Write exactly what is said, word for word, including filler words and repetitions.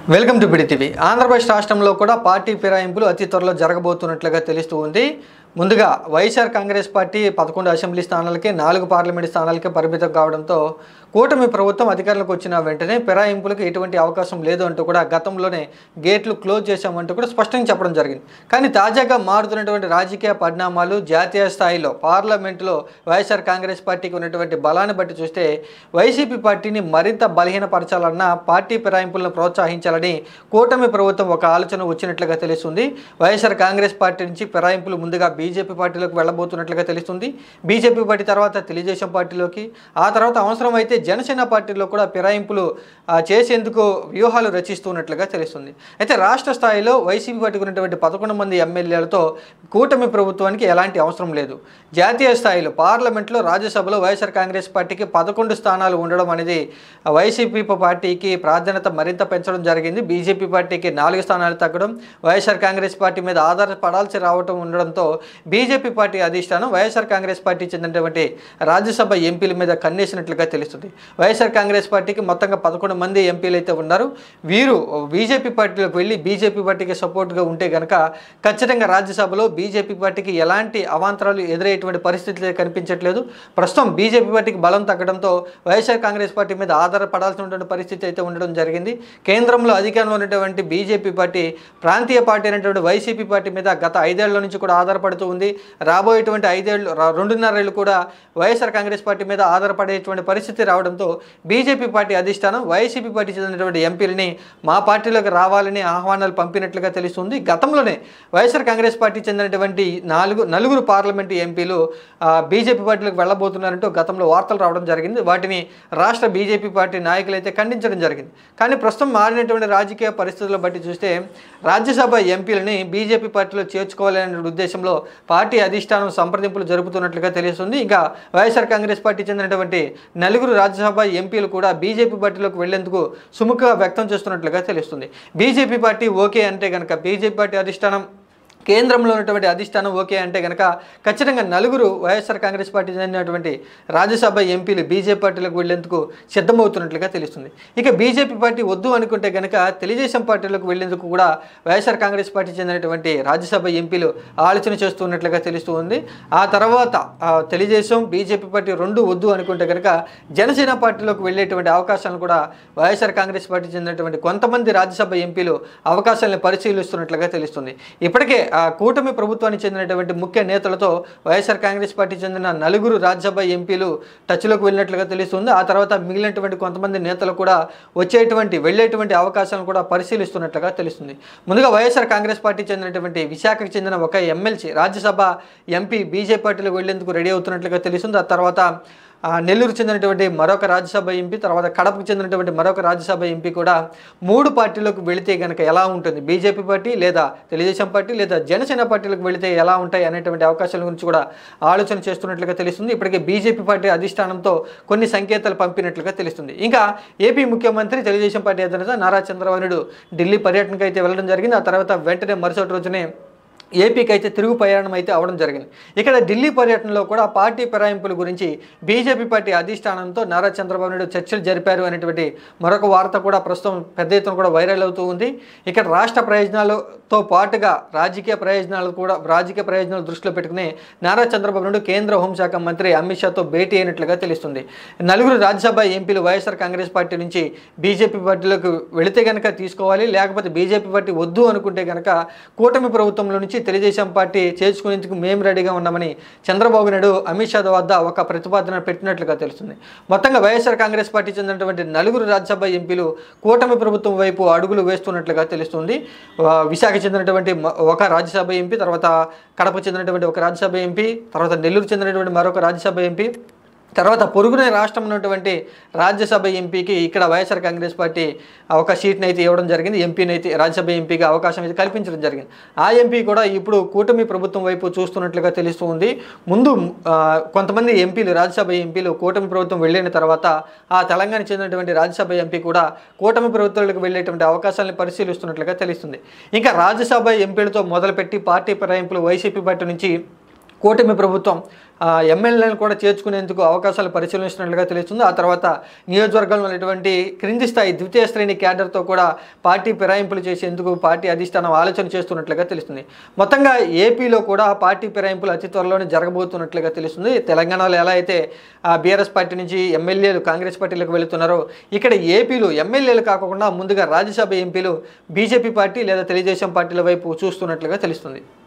Welcome to BD TV. Andhra Pradesh రాష్ట్రంలో కూడా party ఫిరాయింపులు అతి త్వరలో జరగబోతున్నట్లుగా తెలుస్తూ ఉంది. ముందుగా వైఎస్ఆర్ కాంగ్రెస్ పార్టీ పదకొండు అసెంబ్లీ స్థానాలకే నాలుగు పార్లమెంటు స్థానాలకే పరిమితం కావడంతో కూటమి ప్రభుత్వం అధికారంలోకి వచ్చిన వెంటనే ఫిరాయింపులకు ఎటువంటి అవకాశం లేదు అంటూ కూడా గతంలోనే గేట్లు క్లోజ్ చేశామంటూ కూడా స్పష్టంగా చెప్పడం జరిగింది. కానీ తాజాగా మారుతున్నటువంటి రాజకీయ పరిణామాలు జాతీయ స్థాయిలో పార్లమెంటులో వైఎస్ఆర్ కాంగ్రెస్ పార్టీకి ఉన్నటువంటి బలాన్ని బట్టి చూస్తే వైసీపీ పార్టీని మరింత బలహీనపరచాలన్న పార్టీ ఫిరాయింపులను ప్రోత్సహించాలని కూటమి ప్రభుత్వం ఒక ఆలోచన వచ్చినట్లుగా తెలుస్తుంది. వైఎస్ఆర్ కాంగ్రెస్ పార్టీ నుంచి ఫిరాయింపులు ముందుగా బీజేపీ పార్టీలోకి వెళ్ళబోతున్నట్లుగా తెలుస్తుంది. బీజేపీ పార్టీ తర్వాత తెలుగుదేశం పార్టీలోకి, ఆ తర్వాత అవసరమైతే జనసేన పార్టీలో కూడా ఫిరాయింపులు చేసేందుకు వ్యూహాలు రచిస్తున్నట్లుగా తెలుస్తుంది. అయితే రాష్ట్ర స్థాయిలో వైసీపీ పార్టీకి ఉన్నటువంటి పదకొండు మంది ఎమ్మెల్యేలతో కూటమి ప్రభుత్వానికి ఎలాంటి అవసరం లేదు. జాతీయ స్థాయిలో పార్లమెంట్లో రాజ్యసభలో వైఎస్ఆర్ కాంగ్రెస్ పార్టీకి పదకొండు స్థానాలు ఉండడం అనేది వైసీపీ పార్టీకి ప్రాధాన్యత మరింత పెంచడం జరిగింది. బీజేపీ పార్టీకి నాలుగు స్థానాలు తగ్గడం, వైఎస్ఆర్ కాంగ్రెస్ పార్టీ మీద ఆధారపడాల్సి రావడం ఉండడంతో బీజేపీ పార్టీ అధిష్టానం వైఎస్ఆర్ కాంగ్రెస్ పార్టీ చెందినటువంటి రాజ్యసభ ఎంపీల మీద కన్నేసినట్లుగా తెలుస్తుంది. వైఎస్ఆర్ కాంగ్రెస్ పార్టీకి మొత్తంగా పదకొండు మంది ఎంపీలు అయితే ఉన్నారు. వీరు బీజేపీ పార్టీలోకి వెళ్ళి బీజేపీ పార్టీకి సపోర్ట్గా ఉంటే కనుక ఖచ్చితంగా రాజ్యసభలో బీజేపీ పార్టీకి ఎలాంటి అవాంతరాలు ఎదురయ్యేటువంటి పరిస్థితులు కనిపించట్లేదు. ప్రస్తుతం బీజేపీ పార్టీకి బలం తగ్గడంతో వైఎస్ఆర్ కాంగ్రెస్ పార్టీ మీద ఆధారపడాల్సినటువంటి పరిస్థితి అయితే ఉండడం జరిగింది. కేంద్రంలో అధికారంలో ఉన్నటువంటి బీజేపీ పార్టీ ప్రాంతీయ పార్టీ అయినటువంటి వైసీపీ పార్టీ మీద గత ఐదేళ్ల నుంచి కూడా ఆధారపడుతూ ఉంది. రాబోయేటువంటి ఐదేళ్లు రెండున్నరేళ్ళు కూడా వైఎస్ఆర్ కాంగ్రెస్ పార్టీ మీద ఆధారపడేటువంటి పరిస్థితి రావడంతో బీజేపీ పార్టీ అధిష్టానం వైసీపీ పార్టీ చెందినటువంటి ఎంపీలని మా పార్టీలోకి రావాలని ఆహ్వానాలు పంపినట్లుగా తెలుస్తుంది. గతంలోనే వైఎస్ఆర్ కాంగ్రెస్ పార్టీ చెందినటువంటి నాలుగు నలుగురు పార్లమెంటు ఎంపీలు బీజేపీ పార్టీలోకి వెళ్ళబోతున్నారంటూ గతంలో వార్తలు రావడం జరిగింది. వాటిని రాష్ట్ర బీజేపీ పార్టీ నాయకులు అయితే ఖండించడం జరిగింది. కానీ ప్రస్తుతం మారినటువంటి రాజకీయ పరిస్థితులను బట్టి చూస్తే రాజ్యసభ ఎంపీలని బీజేపీ పార్టీలో చేర్చుకోవాలనే ఉద్దేశంలో పార్టీ అధిష్టానం సంప్రదింపులు జరుపుతున్నట్లుగా తెలుస్తుంది. ఇంకా వైఎస్ఆర్ కాంగ్రెస్ పార్టీ చెందినటువంటి నలుగురు రాజ్యసభ ఎంపీలు కూడా బీజేపీ పార్టీలోకి వెళ్లేందుకు సుముఖంగా వ్యక్తం చేస్తున్నట్లుగా తెలుస్తుంది. బీజేపీ పార్టీ ఓకే అంటే కనుక బీజేపీ పార్టీ అధిష్టానం కేంద్రంలో ఉన్నటువంటి అధిష్టానం ఓకే అంటే కనుక ఖచ్చితంగా నలుగురు వైఎస్ఆర్ కాంగ్రెస్ పార్టీ చెందినటువంటి రాజ్యసభ ఎంపీలు బీజేపీ పార్టీలకు వెళ్లేందుకు సిద్ధమవుతున్నట్లుగా తెలుస్తుంది. ఇక బీజేపీ పార్టీ వద్దు అనుకుంటే కనుక తెలుగుదేశం పార్టీలకు వెళ్లేందుకు కూడా వైఎస్ఆర్ కాంగ్రెస్ పార్టీ చెందినటువంటి రాజ్యసభ ఎంపీలు ఆలోచన చేస్తున్నట్లుగా తెలుస్తూ ఉంది. ఆ తర్వాత తెలుగుదేశం బీజేపీ పార్టీ రెండు వద్దు అనుకుంటే కనుక జనసేన పార్టీలోకి వెళ్లేటువంటి అవకాశాలను కూడా వైఎస్ఆర్ కాంగ్రెస్ పార్టీ చెందినటువంటి కొంతమంది రాజ్యసభ ఎంపీలు అవకాశాలను పరిశీలిస్తున్నట్లుగా తెలుస్తుంది. ఇప్పటికే కూటమి ప్రభుత్వానికి చెందినటువంటి ముఖ్య నేతలతో వైఎస్ఆర్ కాంగ్రెస్ పార్టీ చెందిన నలుగురు రాజ్యసభ ఎంపీలు టచ్లోకి వెళ్ళినట్లుగా తెలుస్తుంది. ఆ తర్వాత మిగిలినటువంటి కొంతమంది నేతలు కూడా వచ్చేటువంటి వెళ్ళేటువంటి అవకాశాలను కూడా పరిశీలిస్తున్నట్లుగా తెలుస్తుంది. ముందుగా వైఎస్ఆర్ కాంగ్రెస్ పార్టీ చెందినటువంటి విశాఖకు చెందిన ఒక ఎమ్మెల్సీ రాజ్యసభ ఎంపీ బీజేపీ పార్టీలో వెళ్లేందుకు రెడీ అవుతున్నట్లుగా తెలుస్తుంది. ఆ తర్వాత నెల్లూరు చెందినటువంటి మరొక రాజ్యసభ ఎంపీ, తర్వాత కడపకు చెందినటువంటి మరొక రాజ్యసభ ఎంపీ కూడా మూడు పార్టీలకు వెళితే కనుక ఎలా ఉంటుంది, బీజేపీ పార్టీ లేదా తెలుగుదేశం పార్టీ లేదా జనసేన పార్టీలకు వెళితే ఎలా ఉంటాయి అనేటువంటి అవకాశాల గురించి కూడా ఆలోచన చేస్తున్నట్లుగా తెలుస్తుంది. ఇప్పటికే బీజేపీ పార్టీ అధిష్టానంతో కొన్ని సంకేతాలు పంపినట్లుగా తెలుస్తుంది. ఇంకా ఏపీ ముఖ్యమంత్రి తెలుగుదేశం పార్టీ అధినేత నారా చంద్రబాబు నాయుడు ఢిల్లీ పర్యటనకు అయితే వెళ్ళడం జరిగింది. ఆ తర్వాత వెంటనే మరుసటి రోజునే ఏపీకి అయితే తిరుగు ప్రయాణం అయితే అవడం జరిగింది. ఇక్కడ ఢిల్లీ పర్యటనలో కూడా పార్టీ ఫిరాయింపుల గురించి బీజేపీ పార్టీ అధిష్టానంతో నారా చంద్రబాబు నాయుడు చర్చలు జరిపారు అనేటువంటి మరొక వార్త కూడా ప్రస్తుతం పెద్ద ఎత్తున కూడా వైరల్ అవుతూ ఉంది. ఇక్కడ రాష్ట్ర ప్రయోజనాలతో పాటుగా రాజకీయ ప్రయోజనాలు కూడా రాజకీయ ప్రయోజనాలు దృష్టిలో పెట్టుకుని నారా చంద్రబాబు నాయుడు కేంద్ర హోంశాఖ మంత్రి అమిత్ షాతో భేటీ అయినట్లుగా తెలుస్తుంది. నలుగురు రాజ్యసభ ఎంపీలు వైఎస్ఆర్ కాంగ్రెస్ పార్టీ నుంచి బీజేపీ పార్టీలోకి వెళితే కనుక తీసుకోవాలి, లేకపోతే బీజేపీ పార్టీ వద్దు అనుకుంటే కనుక కూటమి ప్రభుత్వంలో నుంచి తెలుగుదేశం పార్టీ చేర్చుకునేందుకు మేము రెడీగా ఉన్నామని చంద్రబాబు నాయుడు అమిత్ షా వద్ద ఒక ప్రతిపాదన పెట్టినట్లుగా తెలుస్తుంది. మొత్తంగా వైఎస్ఆర్ కాంగ్రెస్ పార్టీ చెందినటువంటి నలుగురు రాజ్యసభ ఎంపీలు కూటమి ప్రభుత్వం వైపు అడుగులు వేస్తున్నట్లుగా తెలుస్తుంది. విశాఖ చెందినటువంటి ఒక రాజ్యసభ ఎంపీ, తర్వాత కడప చెందినటువంటి ఒక రాజ్యసభ ఎంపీ, తర్వాత నెల్లూరు చెందినటువంటి మరొక రాజ్యసభ ఎంపీ, తర్వాత పొరుగునే రాష్ట్రం ఉన్నటువంటి రాజ్యసభ ఎంపీకి ఇక్కడ వైఎస్ఆర్ కాంగ్రెస్ పార్టీ ఒక సీట్ని అయితే ఇవ్వడం జరిగింది. ఎంపీని అయితే రాజ్యసభ ఎంపీకి అవకాశం అయితే కల్పించడం జరిగింది. ఆ ఎంపీ కూడా ఇప్పుడు కూటమి ప్రభుత్వం వైపు చూస్తున్నట్లుగా తెలుస్తూ ఉంది. ముందు కొంతమంది ఎంపీలు రాజ్యసభ ఎంపీలు కూటమి ప్రభుత్వం వెళ్ళిన తర్వాత ఆ తెలంగాణ చెందినటువంటి రాజ్యసభ ఎంపీ కూడా కూటమి ప్రభుత్వాలకు వెళ్ళేటువంటి అవకాశాలను పరిశీలిస్తున్నట్లుగా తెలుస్తుంది. ఇంకా రాజ్యసభ ఎంపీలతో మొదలుపెట్టి పార్టీ ఫిరాయింపులు వైసీపీ పార్టీ నుంచి కూటమి ప్రభుత్వం ఎమ్మెల్యేలను కూడా చేర్చుకునేందుకు అవకాశాలు పరిశీలిస్తున్నట్లుగా తెలుస్తుంది. ఆ తర్వాత నియోజకవర్గంలో ఉన్నటువంటి క్రింది స్థాయి ద్వితీయ శ్రేణి క్యాడర్తో కూడా పార్టీ ఫిరాయింపులు చేసేందుకు పార్టీ అధిష్టానం ఆలోచన చేస్తున్నట్లుగా తెలుస్తుంది. మొత్తంగా ఏపీలో కూడా పార్టీ ఫిరాయింపులు అతి త్వరలోనే జరగబోతున్నట్లుగా తెలుస్తుంది. తెలంగాణలో ఎలా అయితే బీఆర్ఎస్ పార్టీ నుంచి ఎమ్మెల్యేలు కాంగ్రెస్ పార్టీలకు వెళుతున్నారో ఇక్కడ ఏపీలో ఎమ్మెల్యేలు కాకుండా ముందుగా రాజ్యసభ ఎంపీలు బీజేపీ పార్టీ లేదా తెలుగుదేశం పార్టీల వైపు చూస్తున్నట్లుగా తెలుస్తుంది.